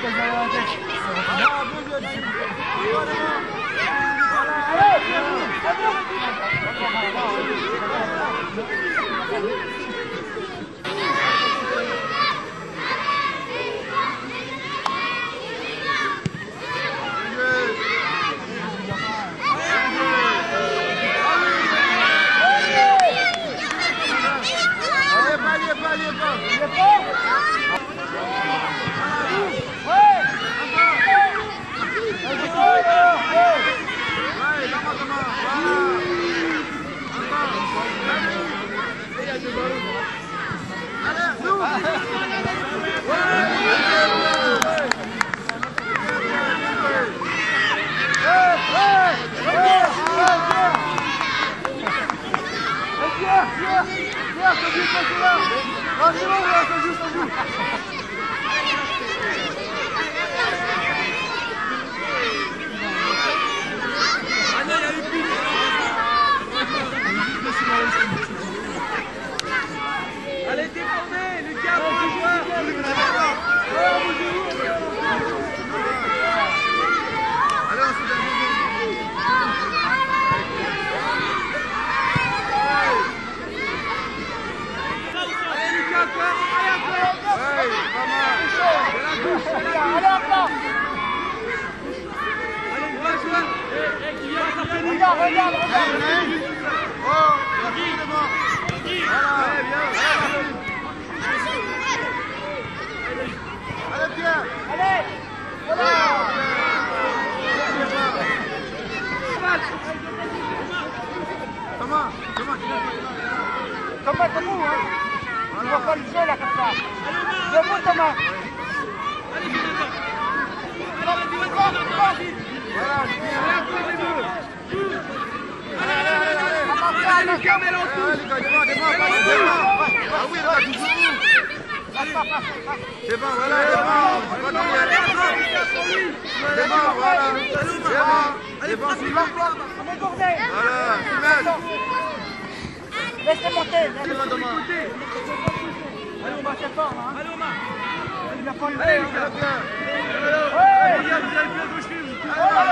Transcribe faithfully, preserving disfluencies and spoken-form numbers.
Allez, défendez, Lucas, bon joueur. Allez, on se donne. Allez, Lucas, encore. Allez, encore. Ouais, pas mal. Allez, encore. Allez, trois joueurs. Regarde, regarde, regarde. Oh, la vie de mort. Voilà. Allez, bien. Allez, bien. Allez. Voilà. Thomas, Thomas, Thomas, debout, hein. On ne va pas le jeu, là, comme ça. Debout, Thomas. Allez, Jonathan. Allez, vas-y, vas-y, Jonathan, vas-y. voilà, Allez, encore les deux. Allez, allez, allez, allez. Allez, Lucas, mets-le en allez, touche. les gars, devant, devant, devant. Ah oui, là, toujours. C'est bon, voilà, c'est bon. C'est bon, voilà. C'est bon, c'est bon. On est gourdé. Voilà, Sylvain. Laissez monter. C'est bon, Thomas. Allez, on va c'est fort, là. Allez, Omar. Il n'a pas eu. Allez, Lucas. Ouais. Allez, les gars, vous avez bien gauche. Allez,